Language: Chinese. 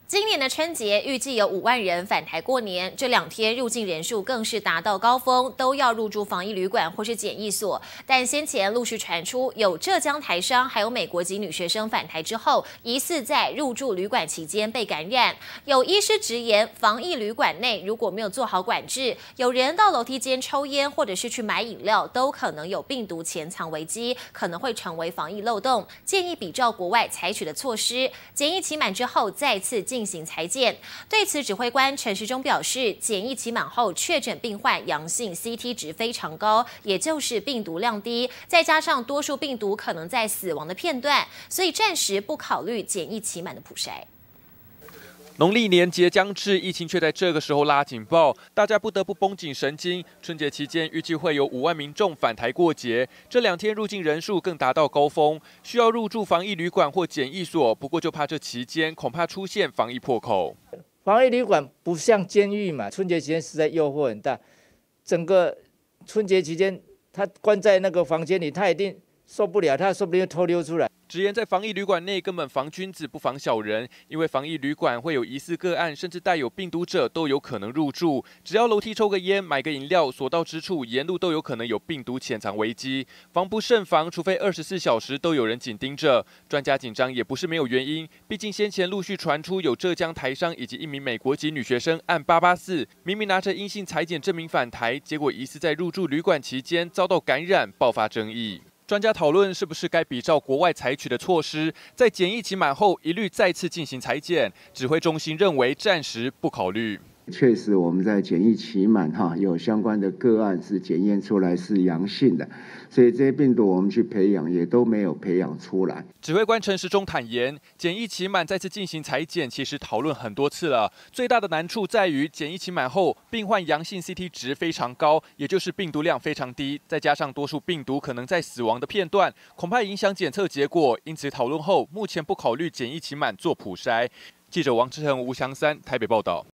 今年的春节预计有5万人返台过年，这2天入境人数更是达到高峰，都要入住防疫旅馆或是检疫所。但先前陆续传出有浙江台商还有美国籍女学生返台之后，疑似在入住旅馆期间被感染。有医师直言，防疫旅馆内如果没有做好管制，有人到楼梯间抽烟或者是去买饮料，都可能有病毒潜藏危机，可能会成为防疫漏洞。建议比照国外采取的措施，检疫期满之后再次进行采检。对此，指挥官陈时中表示，检疫期满后确诊病患阳性 CT 值非常高，也就是病毒量低，再加上多数病毒可能在死亡的片段，所以暂时不考虑检疫期满的普筛。 农历年节将至，疫情却在这个时候拉警报，大家不得不绷紧神经。春节期间预计会有5万民众返台过节，这2天入境人数更达到高峰，需要入住防疫旅馆或检疫所。不过就怕这期间恐怕出现防疫破口。 防疫旅馆不像监狱嘛，春节期间实在诱惑很大。整个春节期间，他关在那个房间里，他一定受不了，他说不定偷溜出来。 直言在防疫旅馆内根本防君子不防小人，因为防疫旅馆会有疑似个案，甚至带有病毒者都有可能入住。只要楼梯抽个烟、买个饮料，所到之处沿路都有可能有病毒潜藏危机，防不胜防，除非24小时都有人紧盯着。专家紧张也不是没有原因，毕竟先前陆续传出有浙江台商以及1名美国籍女学生按884，明明拿着阴性采检证明返台，结果疑似在入住旅馆期间遭到感染，爆发争议。专家讨论是不是该比照国外采取的措施，在检疫期满后一律再次进行采检。指挥中心认为暂时不考虑。 确实，我们在检疫期满有相关的个案是检验出来是阳性的，所以这些病毒我们去培养也都没有培养出来。 指挥官陈时中坦言，检疫期满再次进行采检，其实讨论很多次了。最大的难处在于检疫期满后，病患阳性 CT 值非常高，也就是病毒量非常低，再加上多数病毒可能在死亡的片段，恐怕影响检测结果。因此讨论后，目前不考虑检疫期满做普筛。记者王志恒、吴祥三台北报道。